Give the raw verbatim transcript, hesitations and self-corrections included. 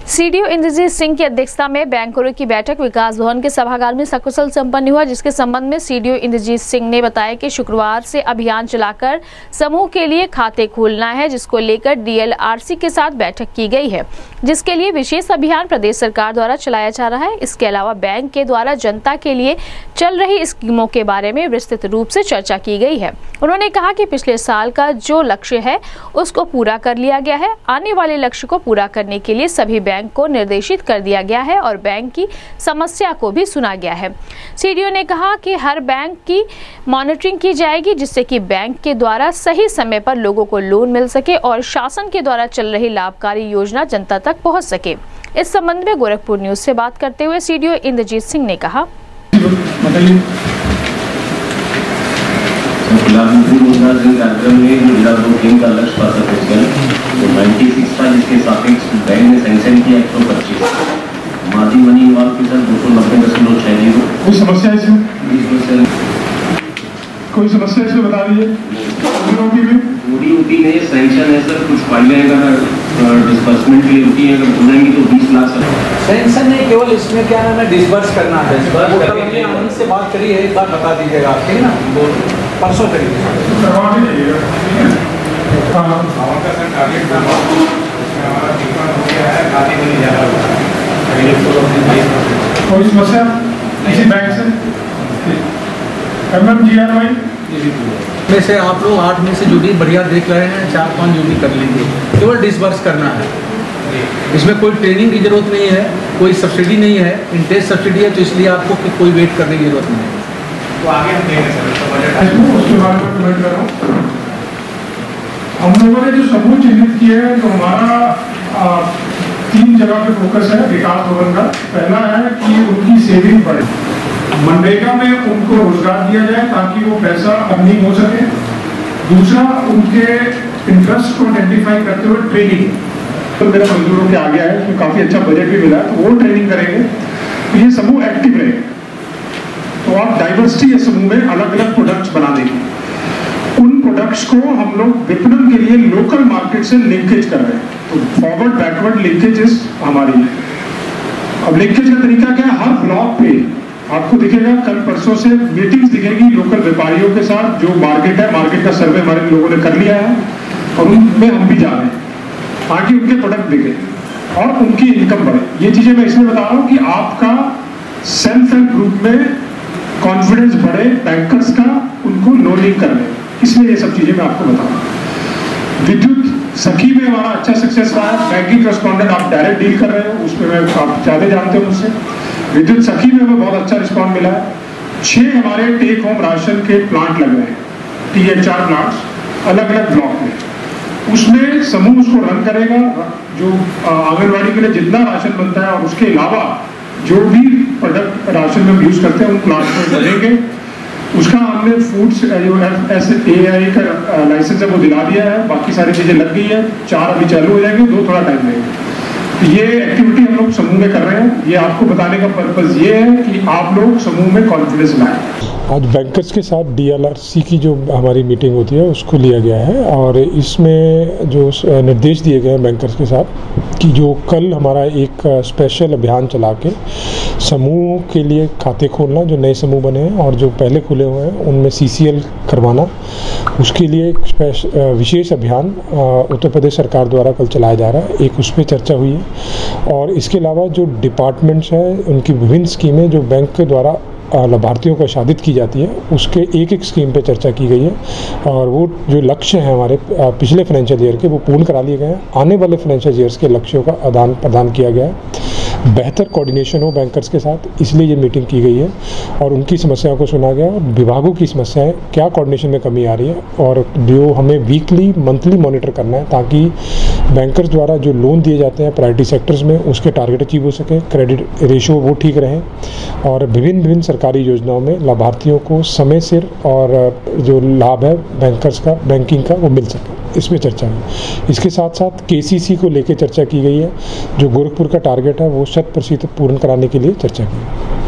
CDO Indrajit Singh की अध्यक्षता में बैंकरों की बैठक विकास भवन के सभागार में सकुशल संपन्न हुआ, जिसके संबंध में सीडीओ इंद्रजीत सिंह ने बताया कि शुक्रवार से अभियान चलाकर समूह के लिए खाते खोलना है, जिसको लेकर डीएलआरसी के साथ बैठक की गई है, जिसके लिए विशेष अभियान प्रदेश सरकार द्वारा चलाया जा रहा है। इसके अलावा बैंक के द्वारा जनता के लिए चल रही स्कीमों के बारे में विस्तृत रूप से चर्चा की गई है। उन्होंने कहा कि पिछले साल का जो लक्ष्य है उसको पूरा कर लिया गया है। आने वाले लक्ष्य को पूरा करने के लिए सभी बैंक को निर्देशित कर दिया गया है और बैंक की समस्या को भी सुना गया है। सीडीओ ने कहा कि हर बैंक की मॉनिटरिंग की जाएगी, जिससे कि बैंक के द्वारा सही समय पर लोगों को लोन मिल सके और शासन के द्वारा चल रही लाभकारी योजना जनता तक पहुंच सके। इस संबंध में गोरखपुर न्यूज से बात करते हुए सीडीओ इंद्रजीत सिंह ने कहा, प्रधानमंत्री मुद्रा ऋण कार्यक्रम में जो जिला दो का लक्ष्य पास है तो छियानवे था, जिसके सापेक्ष बैंक ने सैंक्शन किया एक सौ पच्चीस। मादी मनी इन्वॉल्व के साथ दो सौ नब्बे दशमलव छह जीरो। कोई समस्या इसमें कोई समस्या इसमें बता दीजिए। पूरी होती है सैंक्शन है सर, कुछ फाइलें अगर डिस्बर्समेंट के लिए होती है, अगर हो जाएंगी तो बीस लाख सर। सैंक्शन नहीं, केवल इसमें क्या नाम है डिस्बर्स करना है। आनंद से बात करी है, एक बार बता दीजिएगा आप, ठीक है ना, वो परसों करिए। कोई समस्या किसी बैंक से? में से आप लोग आठ में से जो भी बढ़िया देख रहे हैं, चार पांच जो भी कर लेंगे, केवल डिसबर्स करना है। इसमें कोई ट्रेनिंग की जरूरत नहीं है, कोई सब्सिडी नहीं है, इंटरेस्ट सब्सिडी है, तो इसलिए आपको कोई वेट करने की जरूरत नहीं है। तो आगे हम देंगे सर उसके बारे में कमेंट कर रहा हूँ। हम लोगों ने जो समूह चिन्हित किए हैं, तो हमारा आ, तीन जगह पे फोकस है विकास भवन का। पहला है कि उनकी सेविंग बढ़े, मनरेगा में उनको रोजगार दिया जाए ताकि वो पैसा अर्निंग हो सके। दूसरा, उनके इंटरेस्ट को आइडेंटिफाई करते हुए ट्रेनिंग, तो मेरा मजदूरों के आ गया है, तो काफी अच्छा बजट भी मिला है, तो वो ट्रेनिंग करेंगे तो ये समूह एक्टिव रहेगा। तो आप डाइवर्सिटी समूह में अलग अलग प्रोडक्ट्स बना देंगे। उन प्रोडक्ट्स को हम लोग विपणन के लिए लोकल मार्केट से लिंकेज कर रहे हैं, तो फॉरवर्ड बैकवर्ड लिंकेजेस हमारी है। अब लिंकेज का तरीका क्या है? हर ब्लॉक पे आपको दिखेगा, कल परसों से मीटिंग्स दिखेगी लोकल व्यापारियों के साथ। जो मार्केट है, मार्केट का सर्वे हमारे लोगों ने कर लिया है और उनमें हम भी जा रहे हैं ताकि उनके प्रोडक्ट बिके और उनकी इनकम बढ़े। ये चीजें मैं इसलिए बता रहा हूँ कि आपका सेल्फ हेल्प ग्रुप में कॉन्फिडेंस बढ़े, बैंकर्स का उनको लोनिंग करने, इसलिए ये सब चीजें मैं आपको बता रहा हूँ। विद्युत सखी में हमारा अच्छा सक्सेस रहा है। बैंकिंग कॉरेस्पॉन्डेंट आप डायरेक्ट डील कर रहे हो, उसमें मैं आप ज्यादा जानते हो मुझसे। विद्युत सखी में हमें बहुत अच्छा रिस्पॉन्स मिला है। छह हमारे टेक होम राशन के प्लांट लग रहे हैं, टी एच आर प्लांट्स अलग अलग ब्लॉक में। उसमें समूह उसको रन करेगा, जो आंगनबाड़ी के लिए जितना राशन बनता है और उसके अलावा जो भी प्रोडक्ट राशन में यूज करते हैं उन प्लांट्स में बनेंगे। उसका हमने फूड्स जो एस ए आई का लाइसेंस है वो दिला दिया है, बाकी सारी चीजें लग गई है। चार अभी चालू हो जाएंगे, दो थोड़ा टाइम लगेगा। ये एक्टिविटी हम लोग समूह में कर रहे हैं। ये आपको बताने का पर्पज ये है कि आप लोग समूह में कॉन्फिडेंस लाएं। आज बैंकर्स के साथ डी एल आर सी की जो हमारी मीटिंग होती है उसको लिया गया है और इसमें जो निर्देश दिए गए हैं बैंकर्स के साथ कि जो कल हमारा एक स्पेशल अभियान चला के समूह के लिए खाते खोलना, जो नए समूह बने हैं और जो पहले खुले हुए हैं उनमें सी सी एल करवाना, उसके लिए एक विशेष अभियान उत्तर प्रदेश सरकार द्वारा कल चलाया जा रहा है। एक उस पर चर्चा हुई है और इसके अलावा जो डिपार्टमेंट्स हैं उनकी विभिन्न स्कीमें जो बैंक के द्वारा लाभार्थियों को आच्छादित की जाती है उसके एक एक स्कीम पे चर्चा की गई है और वो जो लक्ष्य हैं हमारे पिछले फाइनेंशियल ईयर के वो पूर्ण करा लिए गए हैं। आने वाले फाइनेंशियल ईयर्स के लक्ष्यों का आदान प्रदान किया गया है। बेहतर कोऑर्डिनेशन हो बैंकर्स के साथ, इसलिए ये मीटिंग की गई है और उनकी समस्याओं को सुना गया और विभागों की समस्याएं, क्या कोऑर्डिनेशन में कमी आ रही है और जो हमें वीकली मंथली मॉनिटर करना है ताकि बैंकर्स द्वारा जो लोन दिए जाते हैं प्रायोरिटी सेक्टर्स में उसके टारगेट अचीव हो सके, क्रेडिट रेशियो वो ठीक रहे और विभिन्न विभिन्न सरकारी योजनाओं में लाभार्थियों को समय सिर और जो लाभ है बैंकर्स का, बैंकिंग का, वो मिल सके, इसमें चर्चा हुई। इसके साथ साथ के सी सी को लेकर चर्चा की गई है। जो गोरखपुर का टारगेट है वो शत प्रतिशत पूर्ण कराने के लिए चर्चा की।